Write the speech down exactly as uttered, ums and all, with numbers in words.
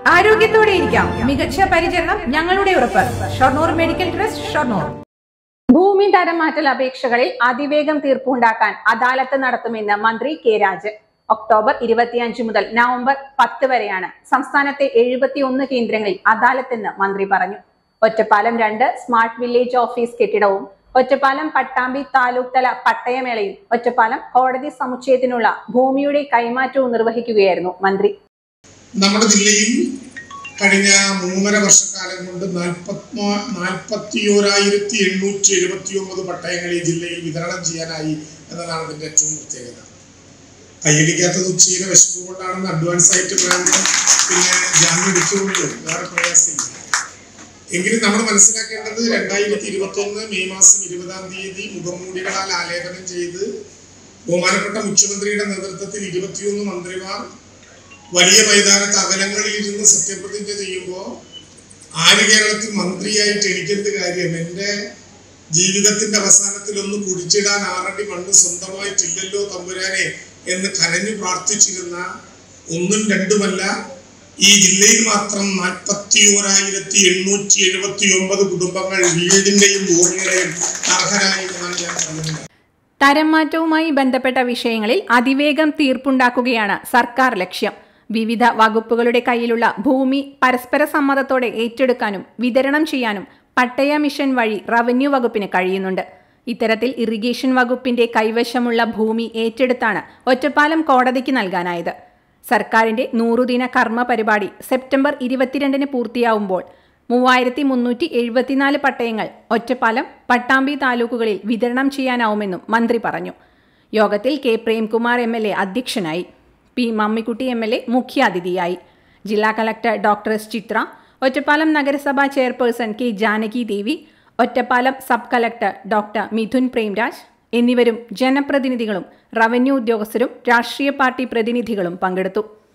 ആരോഗ്യത്തോടെ ഇരിക്കാം. മികച്ച പരിചരണം ഞങ്ങളുടെ ഉറപ്പ്. Shoranur medical trust, Shoranur. ഭൂമി തരം മാറ്റൽ അപേക്ഷകളിൽ അതിവേഗം തീർപ്പുണ്ടാക്കാൻ അദാലത്ത് നടത്തുമെന്ന് മന്ത്രി കെ രാജൻ. ഒക്ടോബർ ഇരുപത്തിയഞ്ച് മുതൽ നവംബർ പത്ത് വരെയാണ് സംസ്ഥാനത്തെ എഴുപത്തി ഒന്ന് കേന്ദ്രങ്ങളിൽ അദാലത്തെന്ന് മന്ത്രി പറഞ്ഞു. ഒറ്റപ്പാലം രണ്ട് സ്മാർട്ട് വില്ലേജ് ഓഫീസ് കെട്ടിടവും ഒറ്റപ്പാലം പട്ടാമ്പി താലൂക്ക് തല പട്ടയമേളയും ഒറ്റപ്പാലം കോടതി സമുച്ചയത്തിനുള്ള ഭൂമിയുടെ കൈമാറ്റവും നിർവഹിക്കുകയായിരുന്നു മന്ത്രി. നമ്മുടെ ജില്ലയിൽ കഴിഞ്ഞ മൂന്നര വർഷക്കാലം കൊണ്ട് നാൽപ്പത്തി നാൽപ്പത്തി ഓരായിരത്തി എണ്ണൂറ്റി എഴുപത്തി ഒമ്പത് പട്ടയങ്ങൾ ഈ ജില്ലയിൽ വിതരണം ചെയ്യാനായി എന്നതാണ് ഇതിന്റെ ഏറ്റവും പ്രത്യേകത. കൈയടിക്കാത്തത് ഉച്ചയിലെ വിശപ്പ് കൊണ്ടാണെന്ന് അഡ്വാൻസ് ആയിട്ട് പറയാൻ പിന്നെ ജാമ്യം എടുത്തുകൊണ്ട് വേറെ പ്രയാസമില്ല. എങ്കിലും നമ്മൾ മനസ്സിലാക്കേണ്ടത് രണ്ടായിരത്തി ഇരുപത്തി ഒന്ന് മെയ് മാസം ഇരുപതാം തീയതി മുഖംമൂടികളാൽ ആലേഖനം ചെയ്ത് ബഹുമാനപ്പെട്ട മുഖ്യമന്ത്രിയുടെ നേതൃത്വത്തിൽ ഇരുപത്തിയൊന്ന് മന്ത്രിമാർ വലിയ മൈതാനത്ത് അകലങ്ങളിൽ ഇരുന്ന് സത്യപ്രതിജ്ഞ ചെയ്യുമ്പോൾ ആര് കേരളത്തിൽ മന്ത്രിയായിട്ട് എനിക്കെന്ത് കാര്യം, എൻ്റെ ജീവിതത്തിന്റെ അവസാനത്തിൽ ഒന്ന് കുഴിച്ചിടാൻ ആറടി മണ്ണ് സ്വന്തമായിട്ടില്ലല്ലോ തമ്പുരാനെ എന്ന് കരഞ്ഞു പ്രാർത്ഥിച്ചിരുന്ന ഒന്നും രണ്ടുമല്ല ഈ ജില്ലയിൽ മാത്രം നാൽപ്പത്തി ഓരായിരത്തി എണ്ണൂറ്റി എഴുപത്തി ഒമ്പത് കുടുംബങ്ങൾ വീടിന്റെയും ഭൂമിയുടെയും അർഹരായി എന്നാണ് ഞാൻ പറയുന്നത്. തരം മാറ്റവുമായി ബന്ധപ്പെട്ട വിഷയങ്ങളിൽ അതിവേഗം തീർപ്പുണ്ടാക്കുകയാണ് സർക്കാർ ലക്ഷ്യം. വിവിധ വകുപ്പുകളുടെ കയ്യിലുള്ള ഭൂമി പരസ്പര സമ്മതത്തോടെ ഏറ്റെടുക്കാനും വിതരണം ചെയ്യാനും പട്ടയ മിഷൻ വഴി റവന്യൂ വകുപ്പിന് കഴിയുന്നുണ്ട്. ഇത്തരത്തിൽ ഇറിഗേഷൻ വകുപ്പിന്റെ കൈവശമുള്ള ഭൂമി ഏറ്റെടുത്താണ് ഒറ്റപ്പാലം കോടതിക്ക് നൽകാനായത്. സർക്കാരിന്റെ നൂറുദിന കർമ്മ പരിപാടി സെപ്റ്റംബർ ഇരുപത്തിരണ്ടിന് പൂർത്തിയാവുമ്പോൾ മൂവായിരത്തി മുന്നൂറ്റി എഴുപത്തിനാല് പട്ടയങ്ങൾ ഒറ്റപ്പാലം പട്ടാമ്പി താലൂക്കുകളിൽ വിതരണം ചെയ്യാനാവുമെന്നും മന്ത്രി പറഞ്ഞു. യോഗത്തിൽ K Premkumar M L A അധ്യക്ഷനായി. P Mammikutty M L A മുഖ്യാതിഥിയായി. ജില്ലാ collector doctor S Chitra, Ottapalam നഗരസഭാ chairperson K Janaki Devi, Ottapalam sub collector doctor Mithun Premraj എന്നിവരും ജനപ്രതിനിധികളും റവന്യൂ ഉദ്യോഗസ്ഥരും രാഷ്ട്രീയ പാർട്ടി പ്രതിനിധികളും പങ്കെടുത്തു.